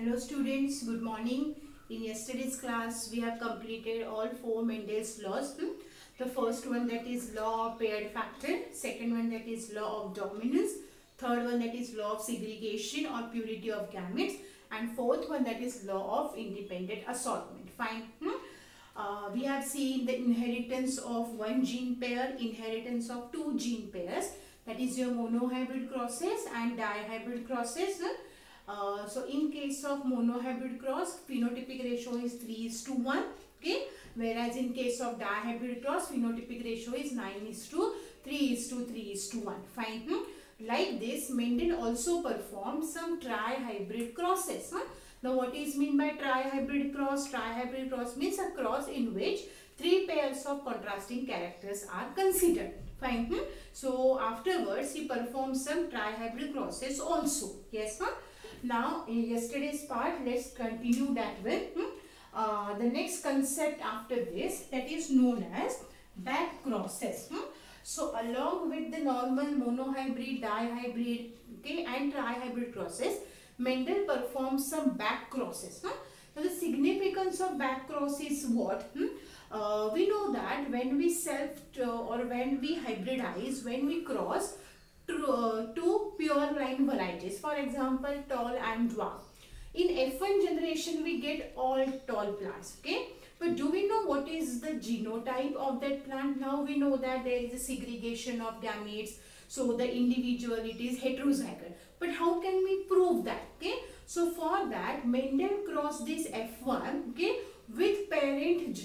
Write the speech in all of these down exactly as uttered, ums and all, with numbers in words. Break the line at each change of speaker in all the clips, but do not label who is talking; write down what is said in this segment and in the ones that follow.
Hello students, good morning. In yesterday's class we have completed all four Mendel's laws. Hmm? The first one, that is law of paired factor, second one, that is law of dominance, third one, that is law of segregation or purity of gametes, and fourth one, that is law of independent assortment. Fine. Hmm? Uh, we have seen the inheritance of one gene pair, inheritance of two gene pairs, that is your monohybrid crosses and dihybrid crosses. Huh? Uh, so in case of monohybrid cross, phenotypic ratio is three is to one, okay, whereas in case of dihybrid cross, phenotypic ratio is nine is to three is to three is to one. Fine. Hmm? Like this, Mendel also performed some trihybrid crosses. Huh? Now what is mean by trihybrid cross? Trihybrid cross means a cross in which three pairs of contrasting characters are considered. Fine. Hmm? So afterwards he performed some trihybrid crosses also. Yes, huh? Now in yesterday's part, let's continue that way. Hmm? Uh, the next concept after this, that is known as back crosses. Hmm? So along with the normal monohybrid, dihybrid, okay, and trihybrid crosses, Mendel performed some back crosses. Huh? Now the significance of back cross is what? Hmm? Uh, we know that when we self uh, or when we hybridize, when we cross to, uh, two pure line varieties, for example tall and dwarf, in F one generation we get all tall plants, okay, but do we know what is the genotype of that plant? Now we know that there is a segregation of gametes, so the individuality is heterozygote, but how can we prove that? Okay, so for that Mendel crossed this F one, okay, with parent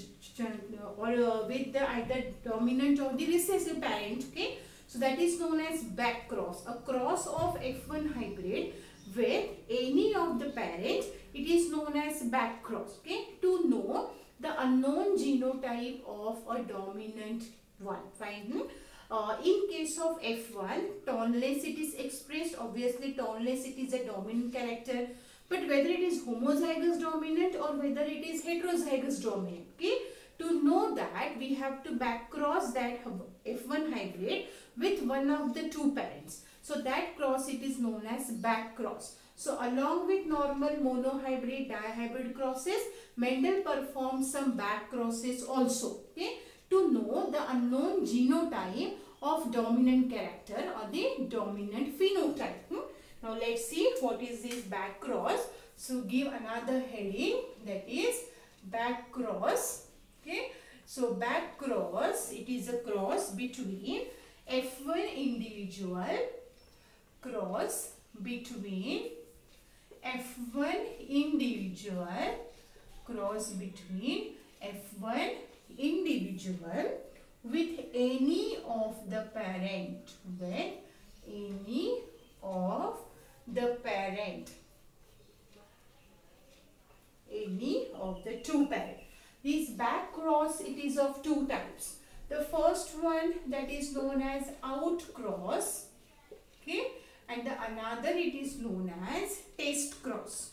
or uh, with the either dominant or the recessive parent, okay. So that is known as back cross, a cross of F one hybrid with any of the parents. It is known as back cross, okay, to know the unknown genotype of a dominant one. Fine. Hmm? Uh, in case of F one, tallness it is expressed, obviously tallness it is a dominant character, but whether it is homozygous dominant or whether it is heterozygous dominant, okay, to know that we have to back cross that F one hybrid with one of the two parents. So that cross it is known as back cross. So along with normal monohybrid, dihybrid crosses, Mendel performed some back crosses also, okay, to know the unknown genotype of dominant character or the dominant phenotype. Hmm? Now let's see what is this back cross. So give another heading, that is back cross. Okay, so back cross, it is a cross between F one individual cross between F one individual cross between F one individual with any of the parent, with any of the parent, any of the two parents. This back cross, it is of two types. The first one, that is known as out cross, okay, and the another it is known as test cross.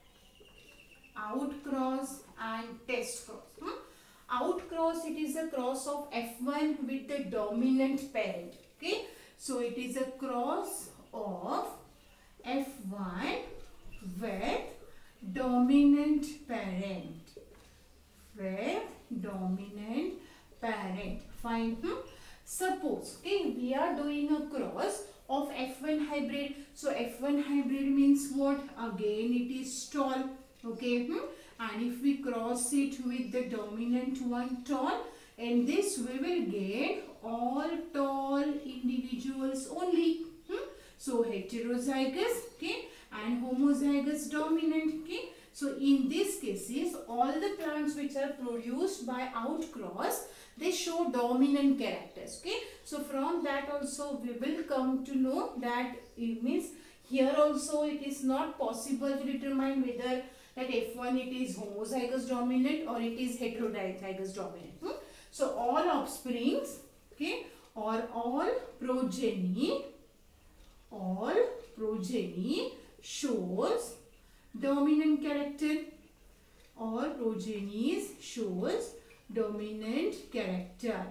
Out cross and test cross. Hmm? Out cross, it is a cross of F one with the dominant parent, okay. So it is a cross of F one with dominant parent, with dominant parent. Fine. Hmm? Suppose, okay, we are doing a cross of F one hybrid. So F one hybrid means what? Again it is tall, okay. Hmm? And if we cross it with the dominant one, tall, and this we will get all tall individuals only. Hmm? So heterozygous, okay, and homozygous dominant, okay. So in these cases, all the plants which are produced by outcross, they show dominant characters, okay. So from that also we will come to know that it means here also it is not possible to determine whether that F one it is homozygous dominant or it is heterozygous dominant. Hmm? So all offsprings, okay, or all progeny, all progeny shows dominant character, or progenies shows dominant character.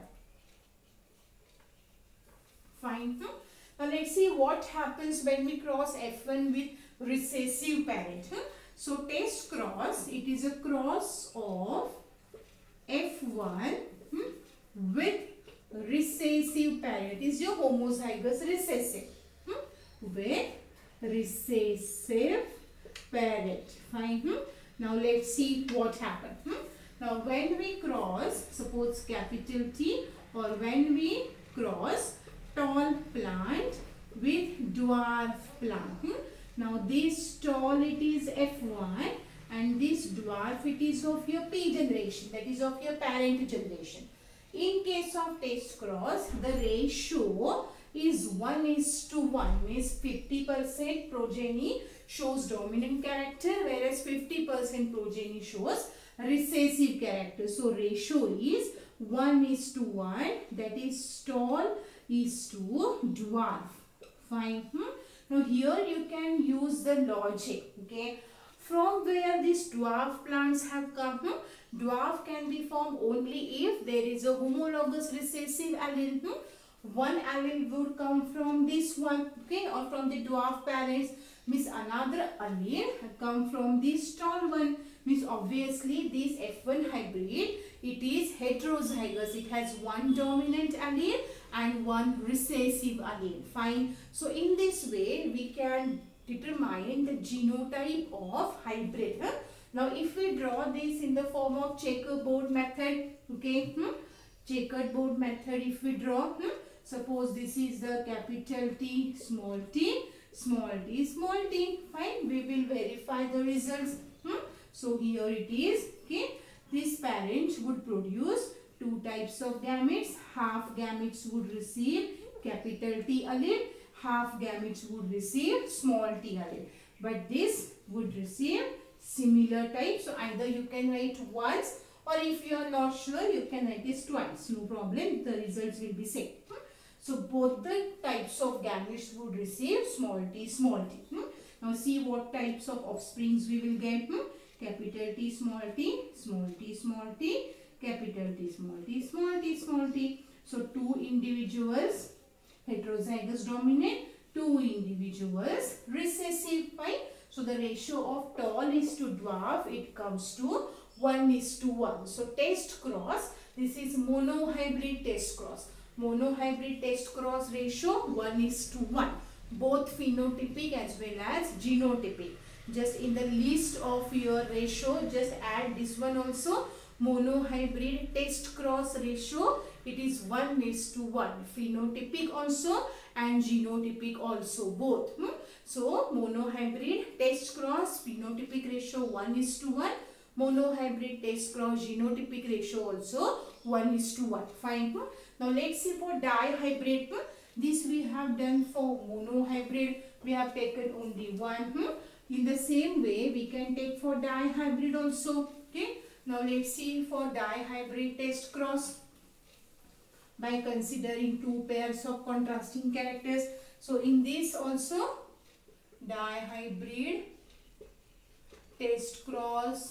Fine. Hmm? Now let's see what happens when we cross F one with recessive parent. Hmm? So test cross, it is a cross of F one hmm, with recessive parent. It is your homozygous recessive hmm, with recessive parent. Fine. Hmm? Now let's see what happened. Hmm? Now when we cross, suppose capital T, or when we cross tall plant with dwarf plant. Hmm? Now this tall, it is F one, and this dwarf, it is of your P generation, that is of your parent generation. In case of test cross, the ratio is one is to one, means fifty percent progeny shows dominant character, whereas fifty percent progeny shows recessive character. So ratio is one is to one, that is tall is to dwarf. Fine. Hmm? Now here you can use the logic. Okay. From where these dwarf plants have come? Hmm? Dwarf can be formed only if there is a homologous recessive allele. Hmm? One allele would come from this one, okay, or from the dwarf parents. Means another allele come from this tall one. Means obviously this F one hybrid, it is heterozygous. It has one dominant allele and one recessive allele. Fine. So in this way we can determine the genotype of hybrid. Huh? Now if we draw this in the form of checkerboard method, okay, hmm? checkerboard method if we draw, hmm? suppose this is the capital T, small t, small t, small t, fine, we will verify the results. Hmm? So here it is, okay, this parent would produce two types of gametes, half gametes would receive capital T allele, half gametes would receive small t allele, but this would receive similar type. So either you can write once, or if you are not sure, you can write this twice, no problem, the results will be same. Hmm? So both the types of gametes would receive small t, small t. Hmm? Now see what types of offsprings we will get. Hmm? Capital T, small t, small t, small t, capital T, small t, small t, small t. So two individuals heterozygous dominant, two individuals recessive. Fine. So the ratio of tall is to dwarf, it comes to one is to one. So test cross, this is monohybrid test cross. Monohybrid test cross ratio one is to one. Both phenotypic as well as genotypic. Just in the list of your ratio, just add this one also. Monohybrid test cross ratio, it is one is to one. Phenotypic also and genotypic also, both. Hmm? So monohybrid test cross phenotypic ratio one is to one. Monohybrid test cross genotypic ratio also one is to one. Fine. Hmm? Now let's see for dihybrid. Hmm? This we have done for monohybrid. We have taken only one. Hmm? In the same way, we can take for dihybrid also. Okay. Now let's see for dihybrid test cross by considering two pairs of contrasting characters. So in this also, dihybrid test cross,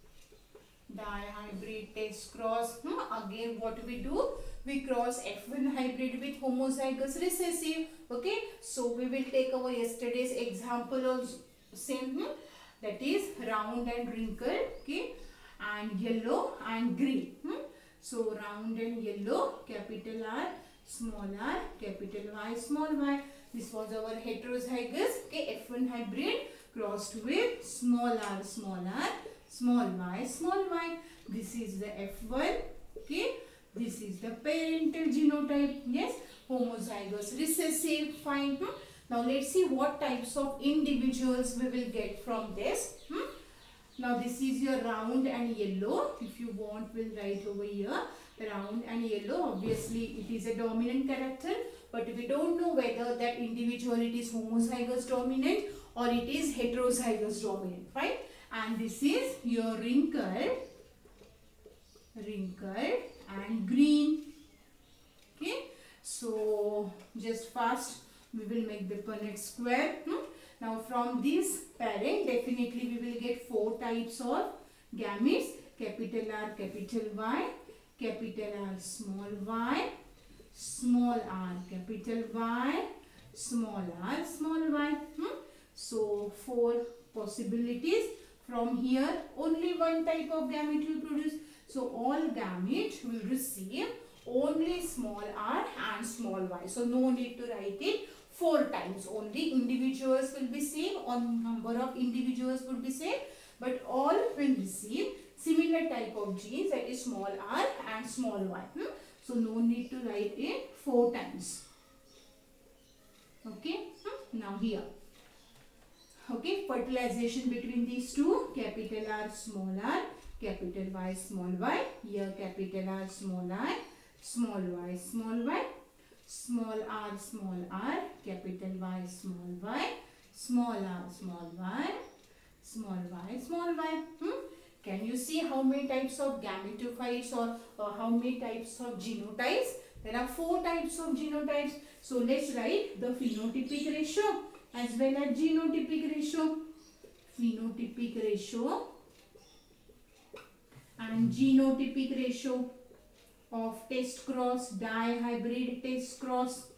dihybrid test cross. Hmm? Again, what we do? We cross F one hybrid with homozygous recessive. Okay. So we will take our yesterday's example also. Same, hmm? that is round and wrinkled, okay, and yellow and green. Hmm? So round and yellow, capital R, small r, capital Y, small y. This was our heterozygous, okay, F one hybrid crossed with small r, small r, small y, small y. This is the F one, okay. This is the parental genotype, yes, homozygous recessive. Fine. Hmm? Now let's see what types of individuals we will get from this. Hmm? Now this is your round and yellow. If you want, we'll write over here. Round and yellow, obviously it is a dominant character, but we don't know whether that individual it is homozygous dominant or it is heterozygous dominant. Right? And this is your wrinkled, wrinkled and green. Okay. So just fast. We will make the Punnett square. Hmm? Now from this parent, definitely we will get four types of gametes. Capital R, capital Y, capital R, small y, small r, capital Y, small r, small y. Hmm? So four possibilities From here, only one type of gamete will produce. So all gametes will receive only small r and small y. So no need to write it four times. Only individuals will be same, or number of individuals would be same, but all will receive similar type of genes, that is small r and small y. Hmm? So no need to write it four times. Okay. Hmm? Now here. Okay, fertilization between these two, capital R, small r, capital Y, small y. Here capital R, small I, small y, small y, small r, small r, capital Y, small y, small r, small y, small y, small y. Hmm? Can you see how many types of gametophytes or uh, how many types of genotypes? There are four types of genotypes. So let's write the phenotypic ratio as well as genotypic ratio. Phenotypic ratio and genotypic ratio of test cross, dihybrid test cross.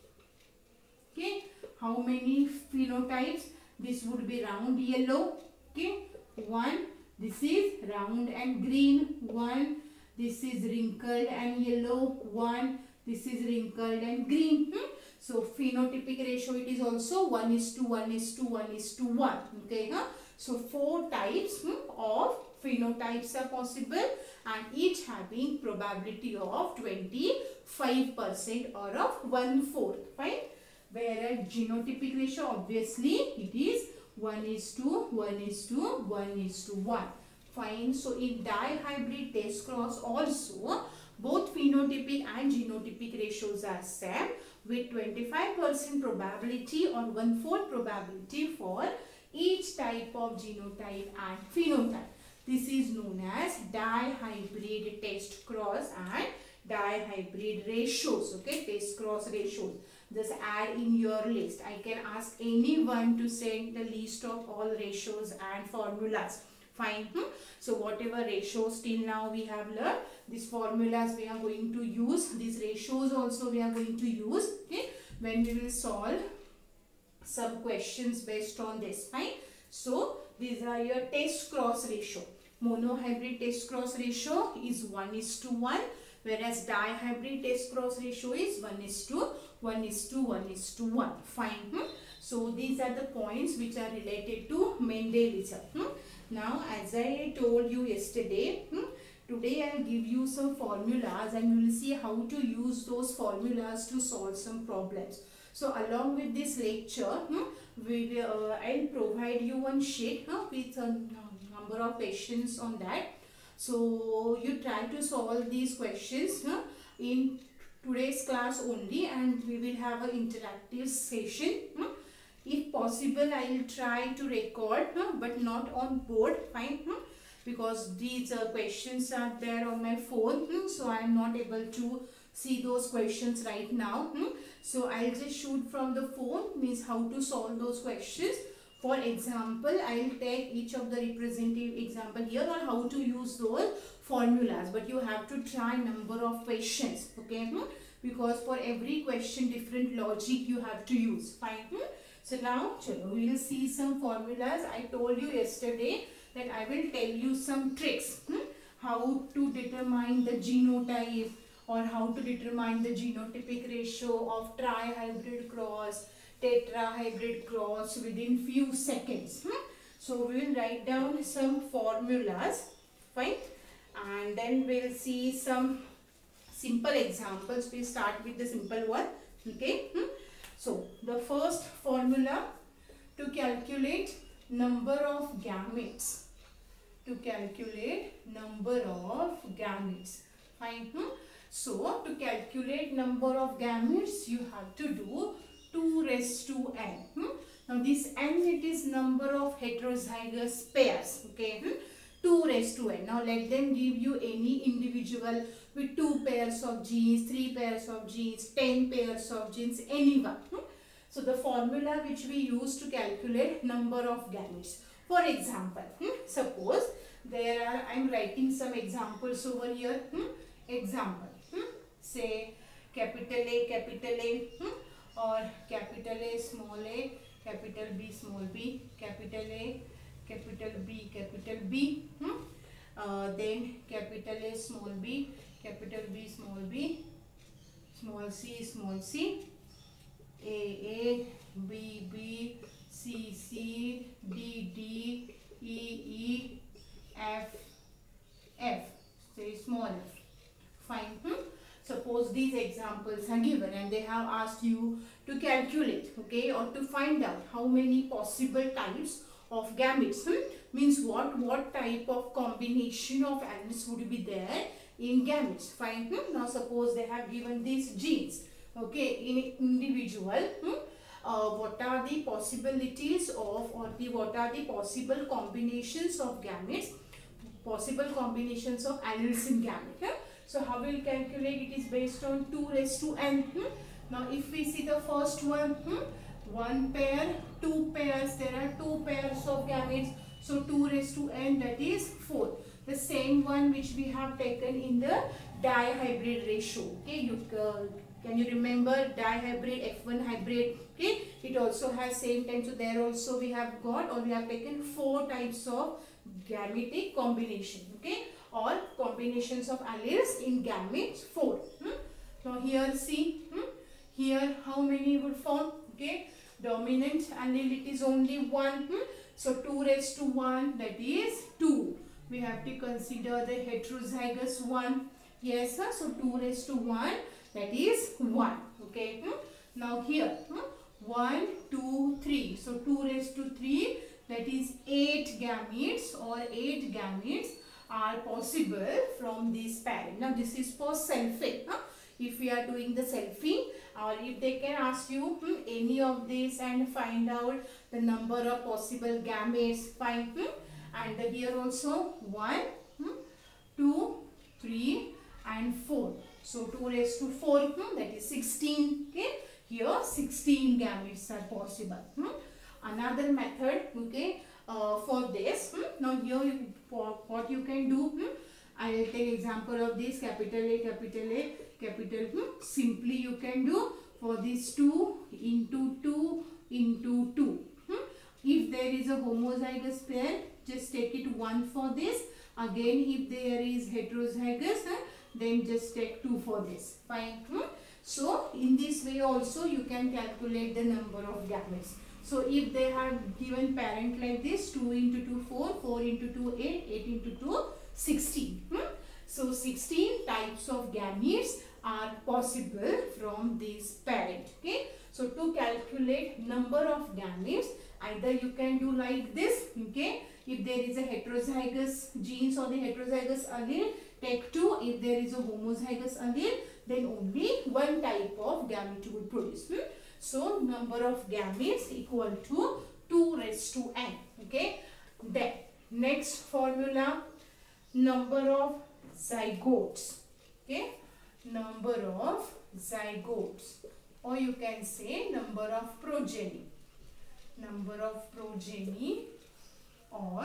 Okay, how many phenotypes? This would be round yellow. Okay, one. This is round and green. One. This is wrinkled and yellow. One. This is wrinkled and green. Hmm? So phenotypic ratio, it is also one is to one is to one is to one. Okay, huh? So four types hmm, of phenotypes are possible, and each having probability of twenty-five percent or of one fourth. Fine. Whereas genotypic ratio, obviously it is one is to one is to one is to one. Fine. So in dihybrid test cross also, both phenotypic and genotypic ratios are same, with twenty-five percent probability or one fourth probability for each type of genotype and phenotype. This is known as dihybrid test cross and dihybrid ratios. Okay, test cross ratios. Just add in your list. I can ask anyone to send the list of all ratios and formulas. Fine. Hmm? So whatever ratios till now we have learned, these formulas we are going to use. These ratios also we are going to use. Okay, when we will solve some questions based on this. Fine. So these are your test cross ratio. Monohybrid test cross ratio is one is to one, whereas dihybrid test cross ratio is one is to one is to one is to one. Fine. Hmm? So these are the points which are related to Mendelism. Hmm? Now, as I told you yesterday, hmm, today I will give you some formulas and you will see how to use those formulas to solve some problems. So, along with this lecture, hmm, we will, uh, I will provide you one sheet huh, with a number of questions on that. So, you try to solve these questions huh, in today's class only, and we will have an interactive session. Hmm. If possible, I will try to record, huh, but not on board. Fine. Hmm? Because these uh, questions are there on my phone, hmm? So I am not able to see those questions right now. Hmm? So I will just shoot from the phone, means how to solve those questions. For example, I will take each of the representative example here on how to use those formulas. But you have to try number of questions. Okay. Hmm? Because for every question, different logic you have to use. Fine. Hmm? So now, chalo, we will see some formulas. I told you yesterday that I will tell you some tricks. Hmm? How to determine the genotype or how to determine the genotypic ratio of trihybrid cross, tetrahybrid cross within few seconds. Hmm? So we will write down some formulas. Fine. And then we will see some simple examples. We start with the simple one. Okay. Hmm? So, the first formula to calculate number of gametes. To calculate number of gametes. Fine. Hmm? So, to calculate number of gametes, you have to do two raised to n. Hmm? Now, this n, it is number of heterozygous pairs. Okay. Hmm? two raised to n. Now, let them give you any individual with two pairs of genes, three pairs of genes, ten pairs of genes, anyone. Hmm? So, the formula which we use to calculate number of gametes. For example, hmm? suppose there are, I am writing some examples over here. Hmm? Example, hmm? say capital A, capital A, hmm? or capital A, small a, capital B, small b, capital A, capital B, capital B, hmm? uh, then capital A, small b, capital B, small b, small c, small c, A, A, B, B, C, C, D, D, E, E, F, F, say small f. Fine. Hmm? Suppose these examples are given and they have asked you to calculate, okay, or to find out how many possible types of gametes. Hmm? Means what what type of combination of alleles would be there in gametes. Fine. Hmm? Now suppose they have given these genes, okay, in individual. Hmm? Uh, what are the possibilities of, or the what are the possible combinations of gametes, possible combinations of alleles in gamete. Hmm? So how we will calculate? It is based on two raised to n. Hmm? Now if we see the first one, hmm? one pair, two pairs, there are two pairs of gametes. So two raised to n, that is four. The same one which we have taken in the dihybrid ratio. Okay, you uh, can you remember dihybrid, F one hybrid? Okay, it also has same time. So there also we have got, or we have taken four types of gametic combination. Okay, or combinations of alleles in gametes, four. Hmm? Now here see, hmm? here how many would form? Okay, dominant allele, it is only one. Hmm? So two raised to one, that is two. We have to consider the heterozygous one. Yes, sir. So two raised to one, that is one. Okay. Hmm? Now here, hmm? one, two, three. So two raised to three, that is eight gametes, or eight gametes are possible from this parent. Now this is for selfing. Huh? If we are doing the selfing, or if they can ask you hmm, any of this and find out the number of possible gametes, fine. Hmm? And here also one, hmm, two, three and four. So two raised to four, hmm, that is sixteen. Okay, here sixteen gametes are possible. Hmm? Another method, okay, uh, for this. Hmm? Now here you, for what you can do, hmm? I will take example of this capital A, capital A, capital. Hmm? Simply you can do for this two into two into two. Hmm? If there is a homozygous pair, just take it one for this. Again, if there is heterozygous, huh, then just take two for this. Fine. Hmm? So in this way also you can calculate the number of gametes. So if they have given parent like this, two into two, four, four into two, eight, eight into two, sixteen. Hmm? So sixteen types of gametes are possible from this parent. Okay. So to calculate number of gametes, either you can do like this. Okay. If there is a heterozygous genes or the heterozygous allele, take two. If there is a homozygous allele, then only one type of gamete will produce. Hmm? So number of gametes equal to two raised to n. Okay. Then next formula, number of zygotes. Okay. Number of zygotes, or you can say number of progeny. Number of progeny or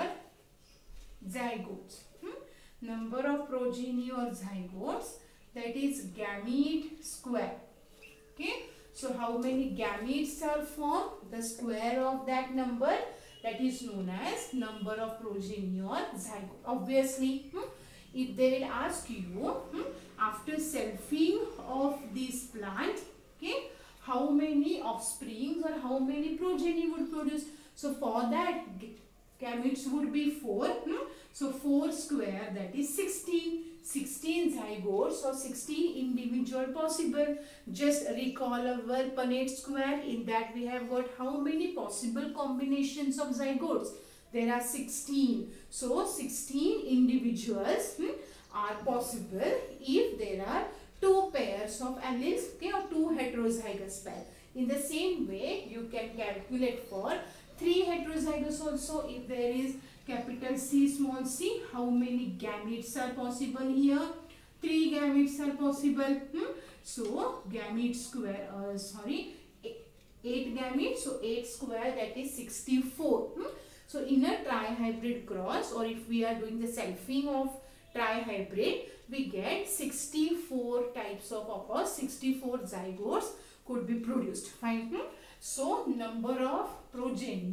zygotes. Hmm? Number of progeny or zygotes, that is gamete square. Okay. So how many gametes are formed? The square of that number, that is known as number of progeny or zygote. Obviously, hmm, if they will ask you, hmm, after selfing of this plant, okay, how many offsprings or how many progeny would produce? So for that, gametes would be four. Hmm? So four square, that is sixteen. sixteen zygotes or sixteen individual possible. Just recall our Punnett square. In that we have got how many possible combinations of zygotes? There are sixteen. So sixteen individuals hmm, are possible if there are two pairs of alleles, okay, or two heterozygous pairs. In the same way, you can calculate for three heterozygous also. If there is capital C, small c, how many gametes are possible here? Three gametes are possible. Hmm? So gamete square, uh, sorry, eight gametes. So eight square, that is sixty-four. Hmm? So in a trihybrid cross, or if we are doing the selfing of trihybrid, we get sixty-four types of, of course, sixty-four zygotes could be produced. Fine. Hmm? So number of progeny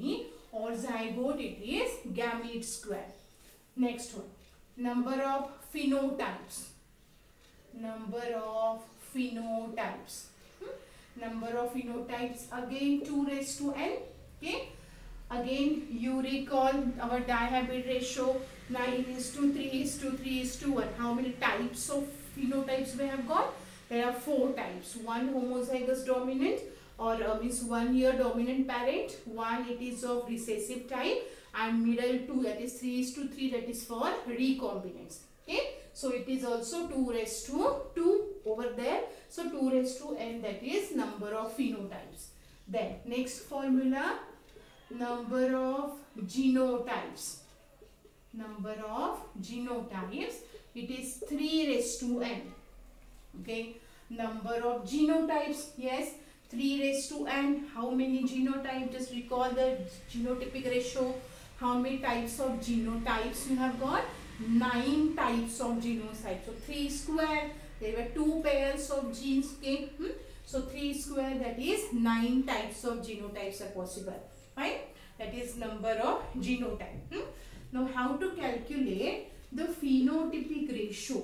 or zygote, it is gamete square. Next one, number of phenotypes. Number of phenotypes. Hmm? Number of phenotypes, again two raised to n. Okay. Again, you recall our dihybrid ratio nine is to three is to three is to one. How many types of phenotypes we have got? There are four types. One homozygous dominant, or uh, means one year dominant parent. One it is of recessive type, and middle two, that is three is to three, that is for recombinants. Okay. So it is also two raised to two over there. So two raised to n, that is number of phenotypes. Then next formula, number of genotypes. Number of genotypes, it is three raised to n. Okay. Number of genotypes, yes, three raised to n. How many genotypes? Just recall the genotypic ratio. How many types of genotypes you have got? Nine types of genotypes. So three square, there were two pairs of genes. Okay. Hmm? So three square, that is nine types of genotypes are possible. Right? That is number of genotype. Hmm? Now how to calculate the phenotypic ratio?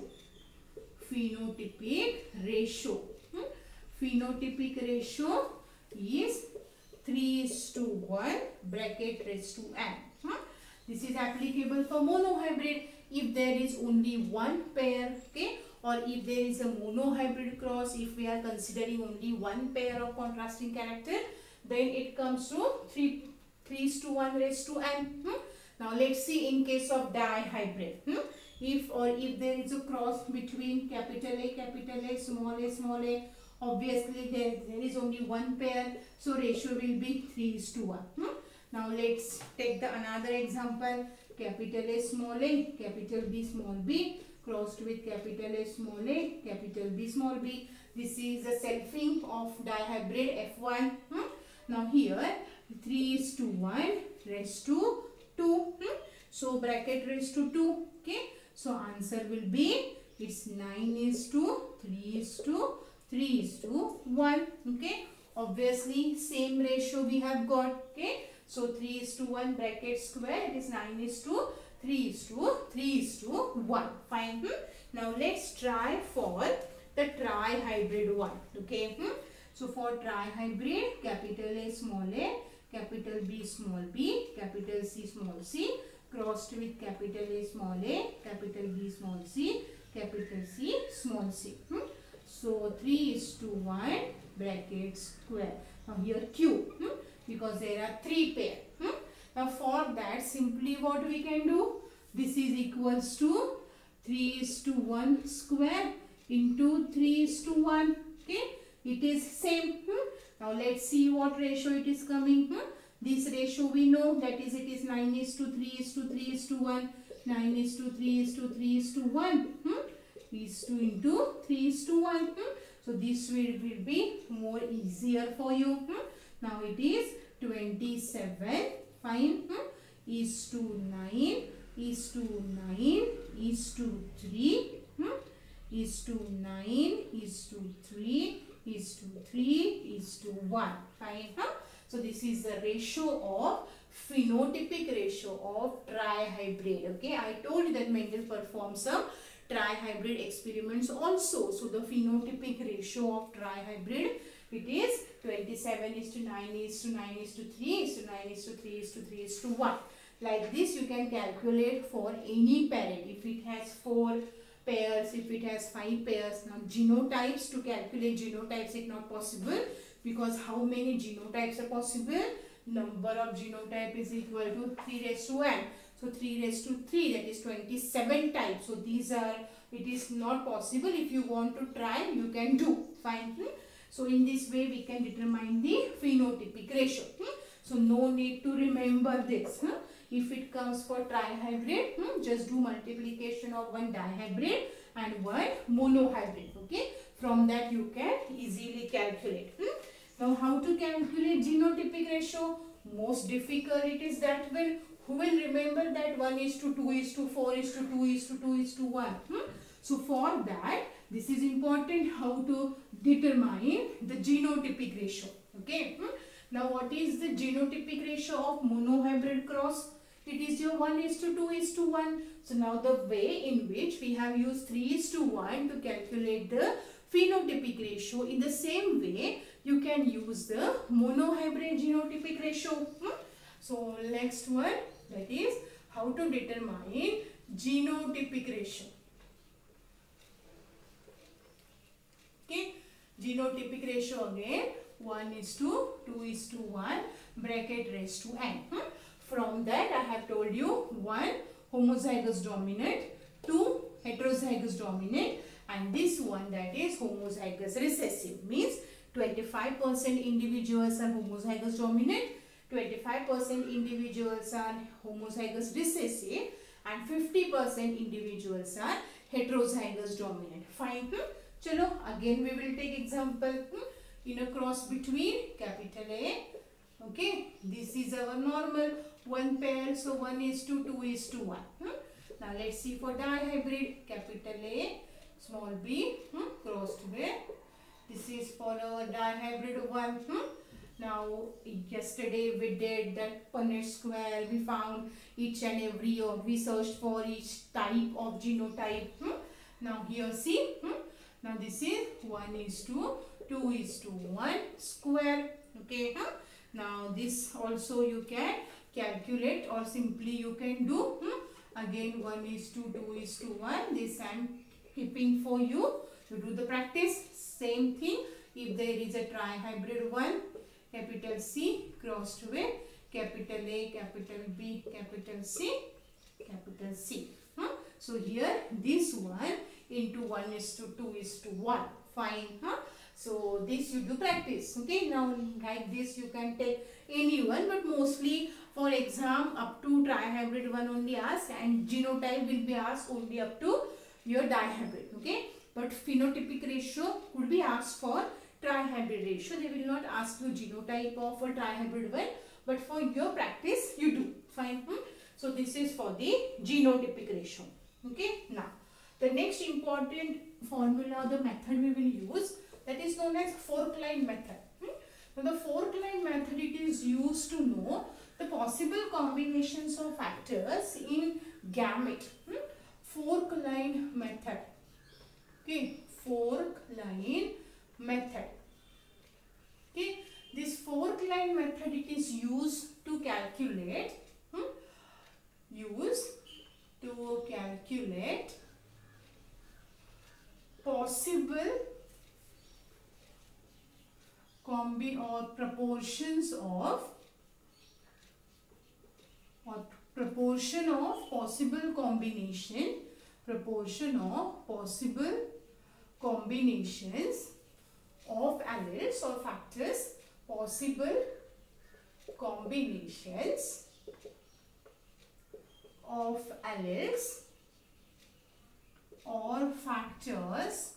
Phenotypic ratio. Hmm? Phenotypic ratio is three is to one bracket raised to n. Hmm? This is applicable for monohybrid if there is only one pair, okay, or if there is a monohybrid cross, if we are considering only one pair of contrasting character, then it comes to three is to one raised to n. Hmm? Now let's see in case of dihybrid. Hmm? If or if there is a cross between capital A, capital A, small a, small a, obviously there, there is only one pair, so ratio will be three is to one. Hmm? Now let's take the another example. Capital A, small a, capital B, small b, crossed with capital A, small a, capital B, small b. This is the selfing of dihybrid F one. Hmm? Now here three is to one raised to two. Hmm? So bracket raised to two. Okay. So answer will be, it's nine is to three is to three is to one. Okay. Obviously same ratio we have got. Okay. So three is to one bracket square, it is nine is to three is to three is to one. Fine. Hmm? Now let's try for the trihybrid one. Okay. Hmm? So for trihybrid, capital A, small a, capital B, small b, capital C, small c, crossed with capital A, small a, capital B, small c, capital C, small c. Hmm? So three is to one bracket square. Now here Q. Hmm? Because there are three pair. Hmm? Now for that, simply what we can do? This is equals to three is to one square into three is to one. Okay. It is same. Hmm? Now let's see what ratio it is coming. Hmm? This ratio we know, that is it is nine is to three is to three is to one. nine is to three is to three is to one. Hmm? Is to into three is to one. Hmm? So this will, will be more easier for you. Hmm? Now it is twenty-seven. Fine. Hmm? Is to nine. Is to nine. Is to three. Hmm? Is to nine. Is to three. Is to three. Is to one. Fine. Huh? So this is the ratio of phenotypic ratio of trihybrid. Okay. I told you that Mendel performed some trihybrid experiments also. So the phenotypic ratio of trihybrid, it is twenty-seven is to nine is to nine is to three is to nine is to three is to three is to one. Like this you can calculate for any parent. If it has four pairs, if it has five pairs. Now genotypes, to calculate genotypes is not possible, because how many genotypes are possible? Number of genotype is equal to three raised to n. So three raised to three, that is twenty-seven types. So these are, it is not possible. If you want to try, you can do. Fine. Hmm? So in this way we can determine the phenotypic ratio. Hmm? So no need to remember this. Hmm? If it comes for trihybrid, hmm, just do multiplication of one dihybrid and one monohybrid. Okay. From that you can easily calculate. Hmm? Now how to calculate genotypic ratio? Most difficult it is that way. Who will remember that one is to two is to four is to two is to two is to one? Hmm? So for that, this is important, how to determine the genotypic ratio. Okay. Hmm? Now what is the genotypic ratio of monohybrid cross? It is your one is to two is to one. So now the way in which we have used three is to one to calculate the phenotypic ratio, in the same way you can use the monohybrid genotypic ratio. Hmm? So next one, that is how to determine genotypic ratio. Okay, genotypic ratio again one is to two is to one bracket raised to n. Hmm? From that I have told you one homozygous dominant, two heterozygous dominant, and this one that is homozygous recessive, means twenty-five percent individuals are homozygous dominant, twenty-five percent individuals are homozygous recessive, and fifty percent individuals are heterozygous dominant. Fine. Hmm? Chalo, again we will take example. Hmm? In a cross between capital A. Okay, this is our normal one pair, so one is to two is to one. Hmm? Now let's see for dihybrid, capital A, small b, hmm? crossed with. This is for our dihybrid one. Hmm? Now yesterday we did that Punnett square. We found each and every year. We searched for each type of genotype. Hmm? Now here see. Hmm? Now this is one is to two is to one square. Okay. Huh? Now this also you can calculate, or simply you can do. Hmm? Again one is to two is to one. This I am keeping for you to do the practice. Same thing. If there is a trihybrid one, capital C crossed with capital A, capital B, capital C, capital C. Huh? So here this one into one is to two is to one. Fine. Huh? So this you do practice. Okay. Now like this you can take anyone, but mostly for exam up to trihybrid one only asked, and genotype will be asked only up to your dihybrid. Okay. But phenotypic ratio could be asked for trihybrid ratio. They will not ask you genotype of a trihybrid one, but for your practice you do. Fine. Hmm? So this is for the genotypic ratio. Okay. Now the next important formula, the method we will use, that is known as fork line method. Hmm? Now the fork line method, it is used to know the possible combinations of factors in gamete. Hmm? Fork line method. Okay, fork line method. Okay, this fork line method, it is used to calculate. Hmm? Use to calculate possible combi or proportions of or proportion of possible combination proportion of possible combinations of alleles or factors, possible combinations of alleles or factors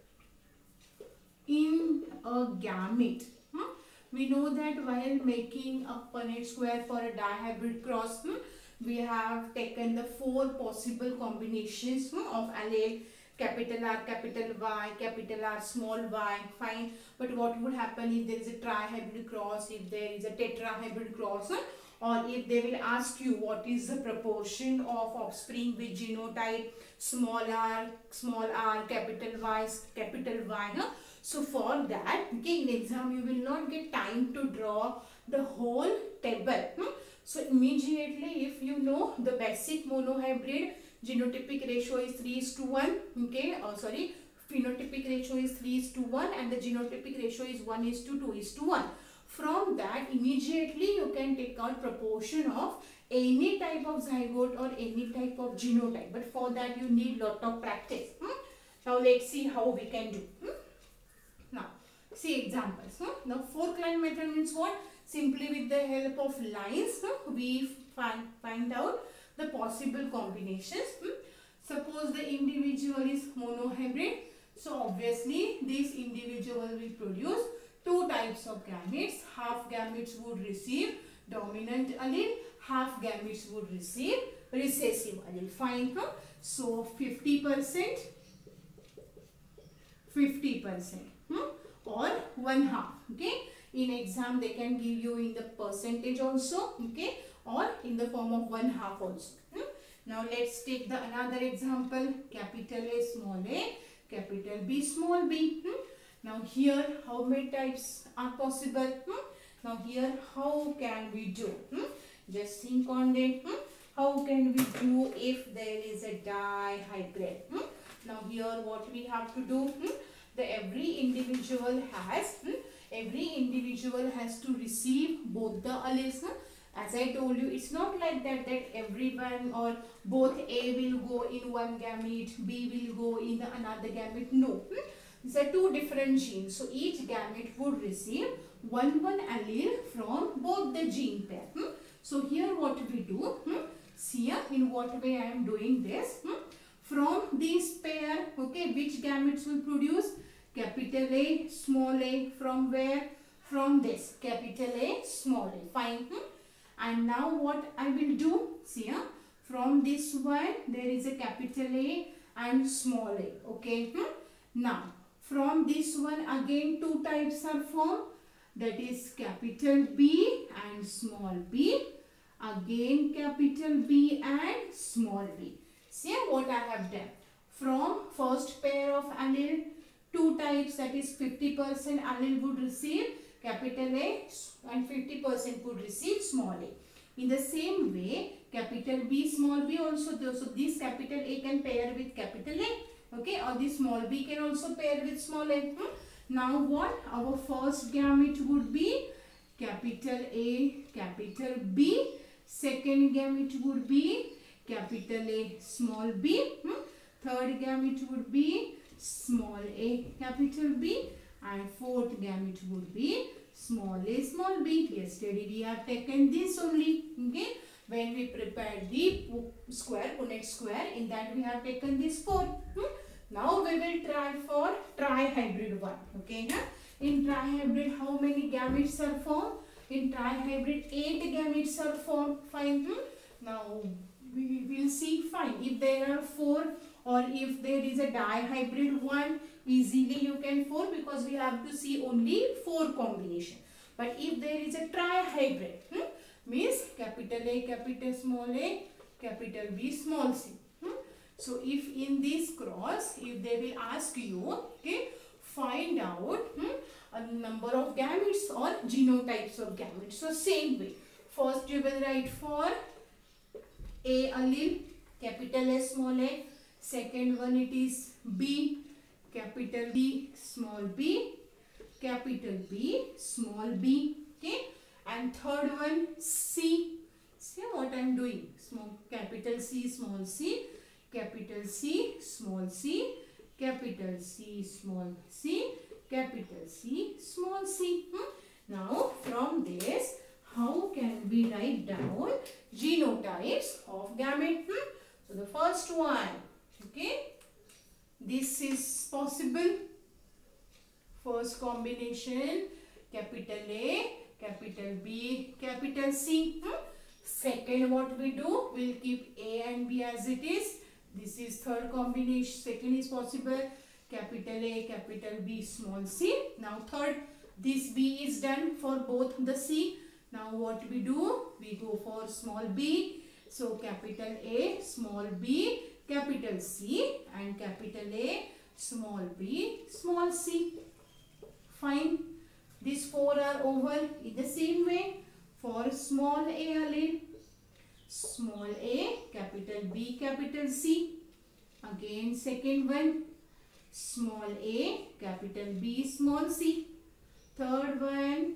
in a gamete. Hmm? We know that while making a Punnett square for a dihybrid cross, hmm, we have taken the four possible combinations hmm, of allele, capital R, capital Y, capital R, small y. Fine. But what would happen if there is a trihybrid cross, if there is a tetrahybrid cross, hmm? Or if they will ask you what is the proportion of offspring with genotype small r, small r, capital Y, capital Y. Huh? So for that, okay, in exam you will not get time to draw the whole table. Hmm? So immediately if you know the basic monohybrid genotypic ratio is three is to one, okay, oh sorry, phenotypic ratio is three is to one, and the genotypic ratio is one is to two is to one. From that, immediately you can take out proportion of any type of zygote or any type of genotype. But for that you need lot of practice. Hmm? Now let's see how we can do. Hmm? Now see examples. Hmm? Now fork line method means what? Simply with the help of lines, hmm, we find, find out the possible combinations. Hmm? Suppose the individual is monohybrid. So obviously this individual will produce two types of gametes. Half gametes would receive dominant allele, half gametes would receive recessive allele. Fine. Huh? So fifty percent, fifty percent hmm? or one half. Okay. In exam they can give you in the percentage also, okay, or in the form of one half also. Hmm? Now let's take the another example. Capital A small a, capital B small b. Hmm? Now here how many types are possible? Hmm? Now here how can we do? Hmm? Just think on it. Hmm? How can we do if there is a dihybrid? Hmm? Now here what we have to do? Hmm? The every individual has hmm? every individual has to receive both the alleles. Hmm? As I told you, it's not like that that everyone or both A will go in one gamete, B will go in the another gamete. No. Hmm? These are two different genes. So each gamete would receive one one allele from both the gene pair. Hmm? So here what we do? Hmm? See here in what way I am doing this. Hmm? From this pair, okay, which gametes will produce? Capital A, small a. From where? From this. Capital A, small a. Fine. Hmm? And now what I will do? See here. From this one there is a capital A and small a. Okay. Hmm? Now from this one again two types are formed. That is capital B and small b. Again capital B and small b. See what I have done. From first pair of allele, two types, that is fifty percent allele would receive capital A and fifty percent would receive small a. In the same way, capital B, small b also, so this capital A can pair with capital A, okay, or this small b can also pair with small a. Hmm? Now what? Our first gamete would be capital A, capital B. Second gamete would be capital A, small b. Hmm? Third gamete would be small a, capital B. And fourth gamete would be small a, small b. Yesterday we have taken this only, okay. When we prepared the square, Punnett square, in that we have taken this four. Hmm? Now we will try for trihybrid one, okay. Huh? In trihybrid, how many gametes are formed? In trihybrid, eight gametes are formed. Fine. Hmm? Now we will see. Fine. If there are four, or if there is a dihybrid one, easily you can four, because we have to see only four combination. But if there is a trihybrid, hmm? means capital A, capital small a, capital B, small c. Hmm? So if in this cross, if they will ask you, okay, find out hmm, a number of gametes or genotypes of gametes. So same way, first you will write for A allele, capital A, small a. Second one it is B, capital B, small b, capital B, small b, okay. And third one C. See what I am doing? Small capital C, small c, capital C, small c, capital C, small c, capital C, small c. Hmm? Now from this, how can we write down genotypes of gamete? Hmm? So the first one, okay, this is possible. First combination, capital A, capital B, capital C. Hmm? Second, what we do, we'll keep A and B as it is. This is third combination. Second is possible, capital A, capital B, small c. Now third, this B is done for both the C. Now what we do, we go for small b. So capital A, small b, capital C, and capital A, small b, small c. Fine. These four are over. In the same way, for small a allele, small a, capital B, capital C. Again second one, small a, capital B, small c. Third one,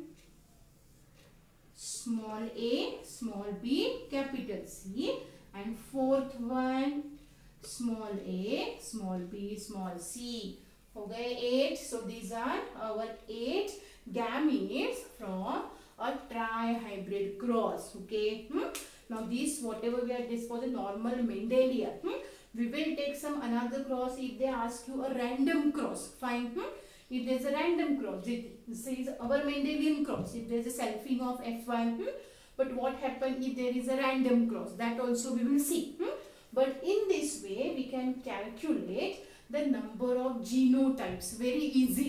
small a, small b, capital C. And fourth one, small a, small b, small c. Okay, eight. So these are our eight gametes from a trihybrid cross. Okay. Hmm? Now this, whatever we are, this for the normal Mendelian. Hmm? We will take some another cross if they ask you a random cross. Fine. Hmm? If there is a random cross, this is our Mendelian cross. If there is a selfing of F one. Hmm? But what happens if there is a random cross? That also we will see. Hmm? But in this way, we can calculate the number of genotypes very easily.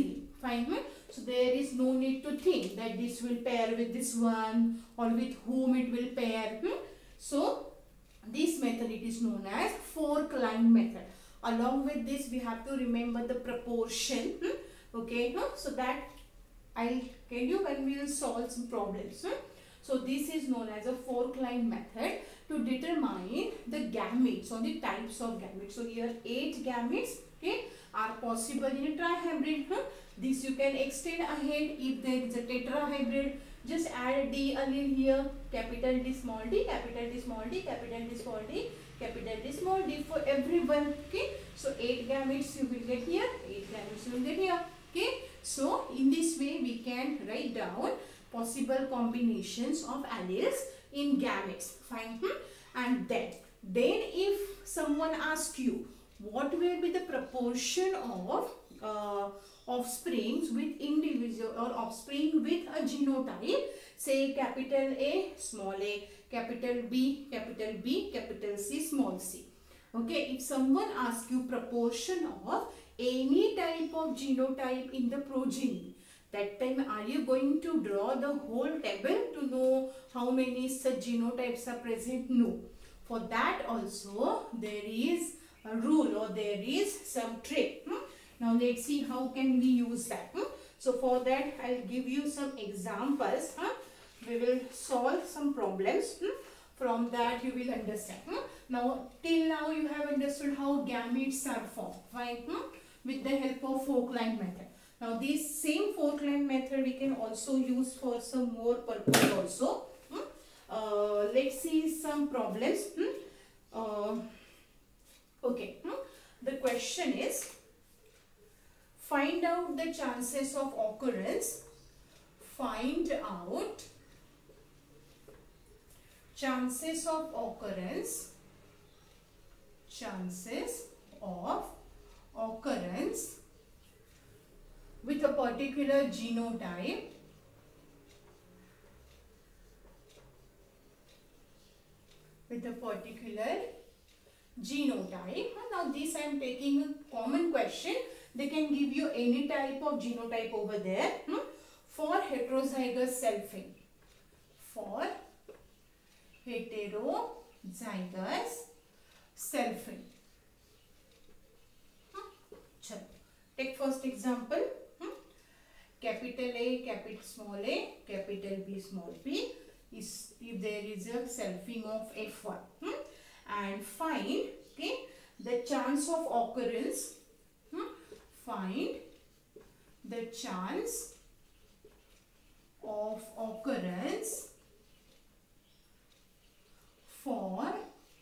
Fine. Hmm? So there is no need to think that this will pair with this one or with whom it will pair. Hmm? So this method it is known as fork line method. Along with this we have to remember the proportion. Hmm? Okay. Hmm? So that I'll tell you when we will solve some problems. Hmm? So this is known as a fork line method to determine the gametes or the types of gametes. So here eight gametes, okay, are possible in a trihybrid. Huh? This you can extend ahead if there is a tetrahybrid. Just add D allele here, capital D small d, capital D small d, capital D small d, capital D small d for everyone. Okay, so eight gametes you will get here, eight gametes you will get here. Okay, so in this way we can write down possible combinations of alleles in gametes. Fine. Hmm? And then, then if someone asks you what will be the proportion of uh, offsprings with individual or offspring with a genotype, say capital A, small a, capital B, capital B, capital C, small c. Okay, if someone asks you proportion of any type of genotype in the progeny, that time are you going to draw the whole table to know how many such genotypes are present? No. For that also there is a rule or there is some trick. Hmm? Now let's see how can we use that. Hmm? So for that I'll give you some examples. Huh? We will solve some problems. Hmm? From that you will understand. Hmm? Now till now you have understood how gametes are formed. Fine. Hmm? With the help of fork line method. Now this same fork line method we can also use for some more purpose also. Hmm? Uh, let's see some problems. Hmm? Uh, okay. Hmm? The question is, find out the chances of occurrence. Find out chances of occurrence. Chances of occurrence with a particular genotype with a particular genotype. Now this I am taking a common question. They can give you any type of genotype over there. Hmm? For heterozygous selfing. For heterozygous selfing. Hmm? Take first example. Hmm? Capital A, capital small a, capital B, small b is if there is a selfing of F one. Hmm? And find, okay, the chance of occurrence. Hmm? Find the chance of occurrence for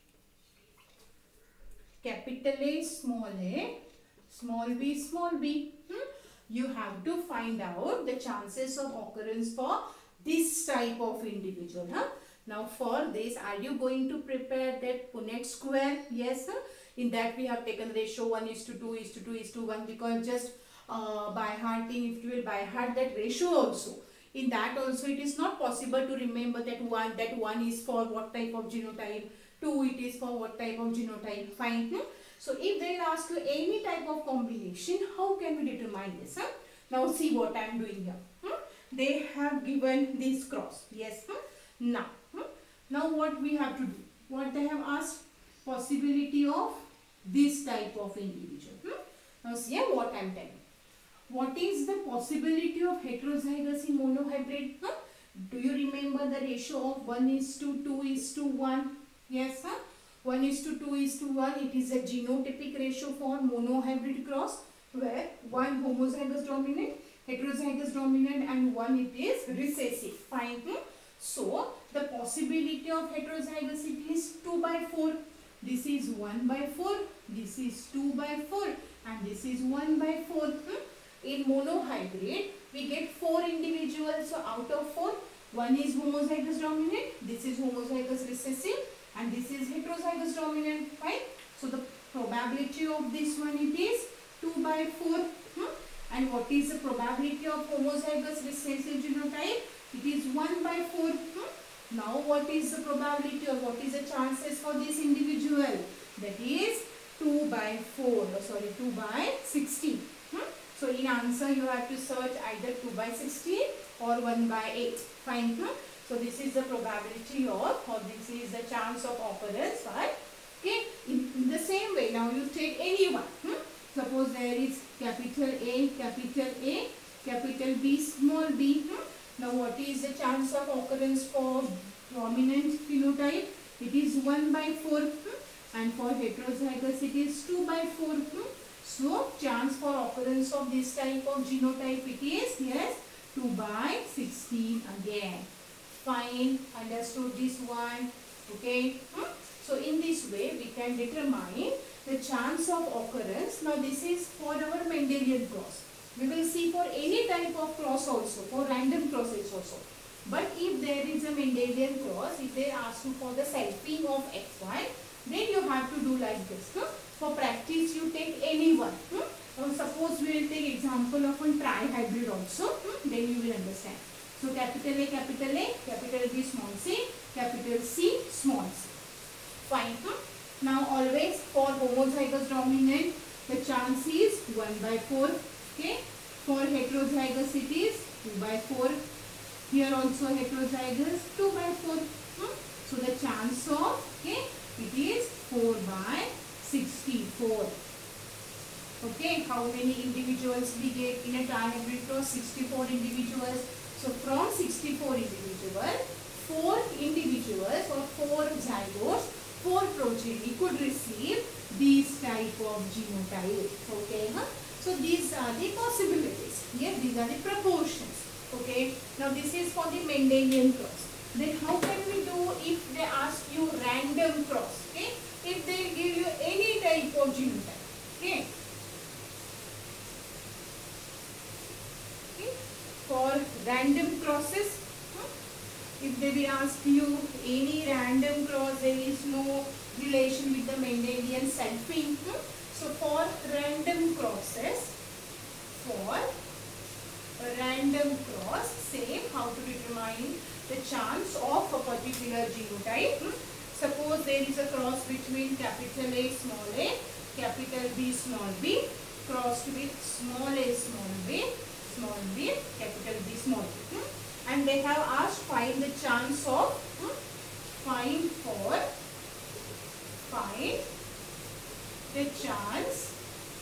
capital A, small a, small b, small b. Hmm? You have to find out the chances of occurrence for this type of individual. Huh? Now for this, are you going to prepare that Punnett square? Yes. Huh? In that we have taken ratio one is to two is to two is to one, because just uh, by hearting, if you will by heart that ratio also. In that also it is not possible to remember that one, that one is for what type of genotype, two it is for what type of genotype. Fine. Hmm? So if they ask you any type of combination, how can we determine this? Huh? Now see what I am doing here. Hmm? They have given this cross. Yes. Hmm? Now, hmm? now what we have to do? What they have asked? Possibility of this type of individual. Hmm? Now see what I am telling. What is the possibility of heterozygous in monohybrid? Huh? Do you remember the ratio of one is to two is to one? Yes. Huh? one is to two is to one. It is a genotypic ratio for monohybrid cross, where one homozygous dominant, heterozygous dominant, and one it is recessive. Fine. Hmm? So the possibility of heterozygosity is two by four. This is one by four. This is two by four. And this is one by four. Hmm? In monohybrid, we get four individuals. So out of four, one is homozygous dominant. This is homozygous recessive. And this is heterozygous dominant. Fine. So the probability of this one it is two by four. Hmm? And what is the probability of homozygous recessive genotype? It is one by four. Hmm? Now what is the probability or what is the chances for this individual? That is two by four. Oh, sorry, two by sixteen. Hmm? So in answer you have to search either two by sixteen or one by eight. Fine. Hmm? So this is the probability of, or this is the chance of occurrence. Right? Okay. In, in the same way, now you take any one. Hmm? Suppose there is capital A, capital A, capital B, small b. Hmm? Now what is the chance of occurrence for dominant phenotype? It is one by four. Hmm? And for heterozygous it is two by four. Hmm? So chance for occurrence of this type of genotype it is, yes, two by sixteen again. Fine, understood this one. Okay. Hmm? So in this way we can determine the chance of occurrence. Now this is for our Mendelian cross. We will see for any type of cross also, for random crosses also. But if there is a Mendelian cross, if they ask you for the selfing of X Y, then you have to do like this. Hmm? For practice you take any one. Hmm? Now, suppose we will take example of one tri-hybrid also. Hmm? Then you will understand. So capital A, capital A, capital B, small c, capital C, small c. Fine. Hmm? Now always for homozygous dominant the chance is one by four. Okay. For heterozygous it is two by four. Here also heterozygous two by four. Hmm? So the chance of, okay, it is four by sixty-four. Okay, how many individuals we get in a tri-hybrid cross? sixty-four individuals. So from sixty-four individuals, four individuals or four zygotes, four progeny could receive these type of genotype. Okay, huh? So these are the possibilities. Yes, these are the proportions. Okay, now this is for the Mendelian cross. Then how can we do if they ask you random cross? Okay, if they give you any type of genotype. Okay, okay. For random crosses, if they will ask you any random cross, there is no relation with the Mendelian selfing. So for random crosses, for a random cross, same, how to determine the chance of a particular genotype. Suppose there is a cross between capital A, small a, capital B, small b, crossed with small a, small b, small b, capital B, small b. And they have asked find the chance of, find for, find the chance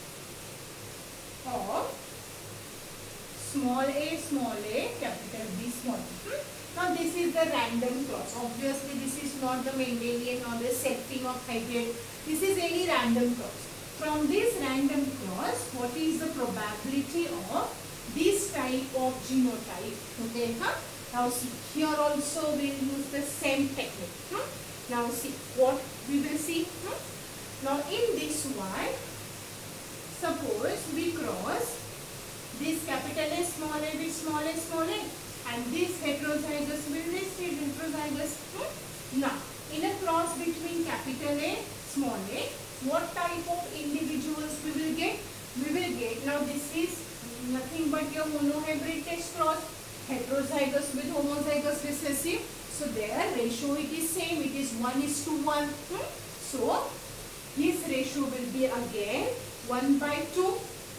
of small a, small a, capital B, small b. Now this is the random cross. Obviously this is not the Mendelian or the selfing of hybrid. This is any random cross. From this random cross, what is the probability of this type of genotype? Okay, huh? Now see, here also we will use the same technique. Huh? Now see what we will see. Huh? Now in this one, suppose we cross this capital A, small a with small a, small a, and this heterozygous will receive heterozygous. Hmm? Now in a cross between capital A, small a, what type of individuals we will get? We will get, now this is nothing but your monohybrid test cross, heterozygous with homozygous recessive. So their ratio it is same, it is one is to one. Hmm? So his ratio will be again one by two.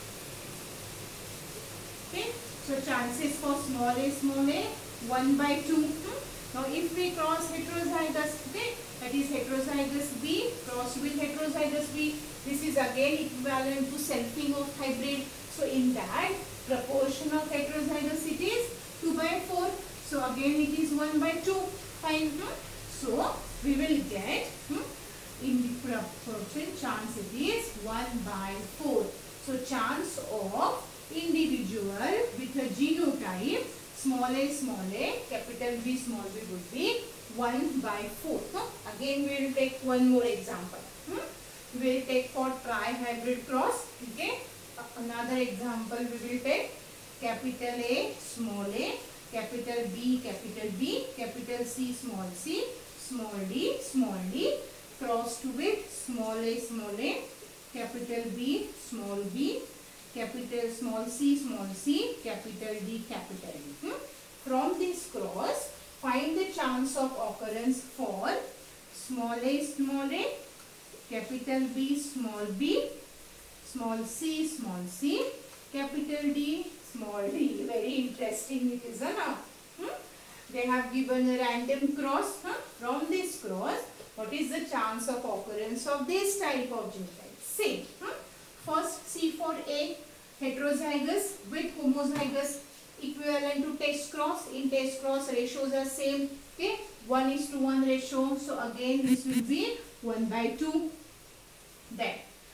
Okay, so chances for small a, small a, one by two. Hmm? Now if we cross heterozygous, okay, that is heterozygous B crossed with heterozygous B, this is again equivalent to selfing of hybrid. So in that proportion of heterozygosity is two by four. So again it is one by two. Fine. Hmm? So we will get, hmm, in the proportion chance it is one by four. So chance of individual with a genotype small a, small a, capital B, small b would be one by four. Huh? Again we will take one more example. Hmm? We will take for tri-hybrid cross. Okay. Another example we will take capital A, small a, capital B, capital B, capital C, small c, small d, small d, crossed with small a, small a, capital B, small b, capital small c, small c, capital D, capital D. Hmm? From this cross, find the chance of occurrence for small a, small a, capital B, small b, small c, small c, capital D, small d. Very interesting it is, huh? Hmm? They have given a random cross. Huh? From this cross, what is the chance of occurrence of this type of genotype? Same. Huh? First, C for A, heterozygous with homozygous equivalent to test cross. In test cross, ratios are same. Okay, one is to one ratio. So again, this will be one by two. Then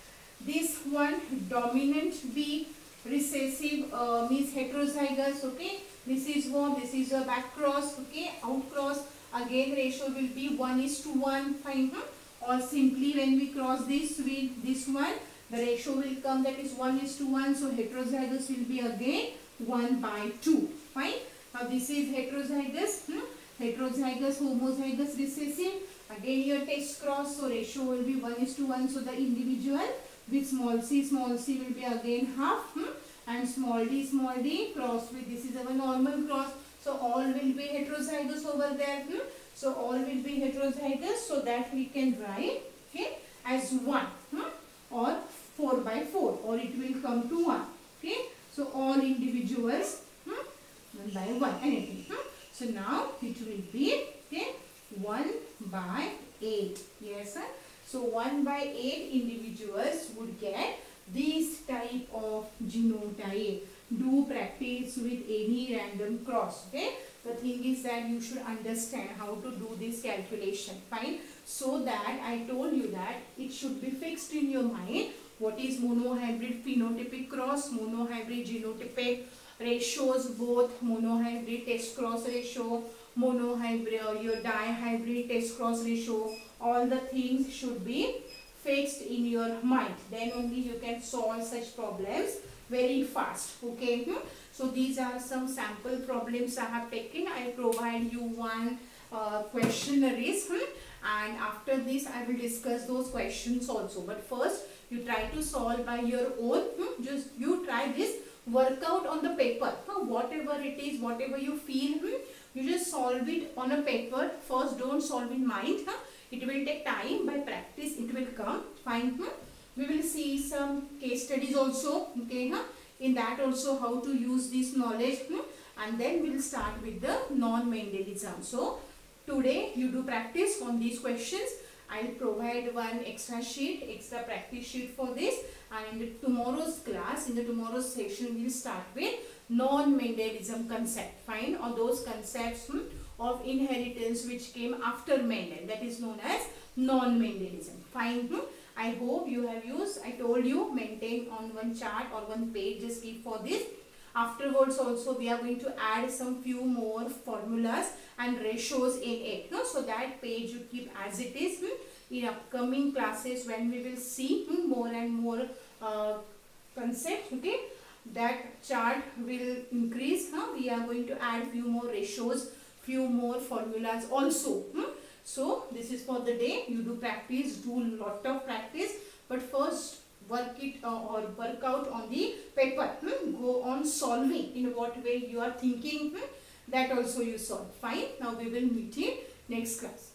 this one, dominant B, recessive uh, means heterozygous. Okay, this is one, this is a back cross. Okay, out cross. Again, ratio will be one is to one. Fine. Huh? Or simply when we cross this with this one, the ratio will come, that is one is to one. So heterozygous will be again one by two. Fine. Now this is heterozygous. Hmm? Heterozygous, homozygous, recessive. Again your test cross. So ratio will be one is to one. So the individual with small c, small c will be again half. Hmm? And small d, small d cross with, this is our normal cross. So all will be heterozygous over there. Hmm? So all will be heterozygous. So that we can write, okay, as one. Hmm? Or four by four, or it will come to one. Okay, so all individuals, hmm, one by one, anything. Hmm? So now it will be, okay, one by eight. Yes, sir. So one by eight individuals would get this type of genotype. Do practice with any random cross. Okay, the thing is that you should understand how to do this calculation. Fine. So that I told you that it should be fixed in your mind. What is monohybrid phenotypic cross, monohybrid genotypic ratios, both monohybrid test cross ratio, monohybrid or your dihybrid test cross ratio, all the things should be fixed in your mind. Then only you can solve such problems very fast. Okay. Hmm? So these are some sample problems I have taken. I provide you one uh, questionnaires. Hmm? And after this I will discuss those questions also. But first you try to solve by your own. Hmm? Just you try this, work out on the paper. Hmm? Whatever it is, whatever you feel, hmm? you just solve it on a paper. First don't solve in mind. Huh? It will take time. By practice it will come. Fine. Hmm? We will see some case studies also. Okay. Huh? In that also how to use this knowledge. Hmm? And then we will start with the non-Mendelism. So today you do practice on these questions. I will provide one extra sheet, extra practice sheet for this. And in the tomorrow's class, in the tomorrow's session, we will start with non-Mendelism concept. Fine, or those concepts hmm, of inheritance which came after Mendel. That is known as non-Mendelism. Fine. Hmm? I hope you have used. I told you maintain on one chart or one page. Just keep for this. Afterwards also we are going to add some few more formulas and ratios in it. No? So that page you keep as it is. Hmm? In upcoming classes when we will see hmm, more and more uh, concepts, okay, that chart will increase. Huh? We are going to add few more ratios, few more formulas also. Hmm? So this is for the day. You do practice, do lot of practice. But first work it uh, or work out on the paper. Hmm? Go on solving in what way you are thinking. Hmm? That also you solve. Fine. Now we will meet in next class.